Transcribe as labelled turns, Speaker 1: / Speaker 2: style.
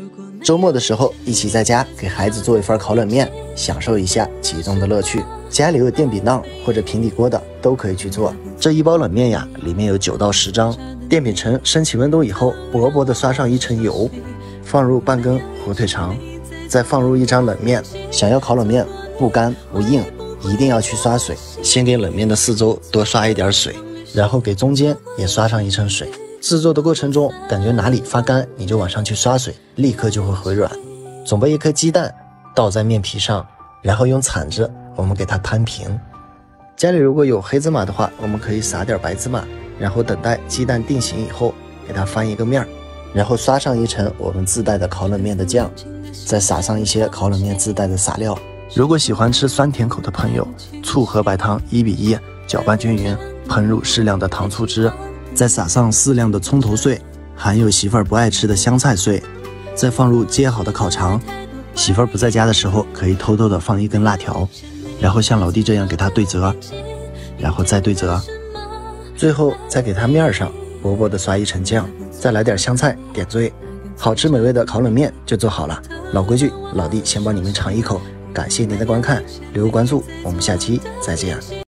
Speaker 1: 周末的时候，一起在家给孩子做一份烤冷面，享受一下其中的乐趣。家里有电饼铛或者平底锅的都可以去做。这一包冷面呀，里面有9到10张电饼铛，升起温度以后，薄薄的刷上一层油，放入半根火腿肠，再放入1张冷面。想要烤冷面不干不硬，一定要去刷水。先给冷面的四周多刷一点水，然后给中间也刷上1层水。制作的过程中，感觉哪里发干，你就往上去刷水，立刻就会回软。准备1颗鸡蛋，倒在面皮上，然后用铲子我们给它摊平。家里如果有黑芝麻的话，我们可以撒点白芝麻，然后等待鸡蛋定型以后，给它翻一个面，然后刷上1层我们自带的烤冷面的酱，再撒上一些烤冷面自带的撒料。如果喜欢吃酸甜口的朋友，醋和白糖1比1，搅拌均匀，喷入适量的糖醋汁，再撒上适量的葱头碎，含有媳妇儿不爱吃的香菜碎，再放入切好的烤肠。媳妇儿不在家的时候，可以偷偷的放1根辣条，然后像老弟这样给它对折，然后再对折，最后再给它面上薄薄的刷1层酱，再来点香菜点缀，好吃美味的烤冷面就做好了。老规矩，老弟先帮你们尝一口。感谢您的观看，留个关注，我们下期再见。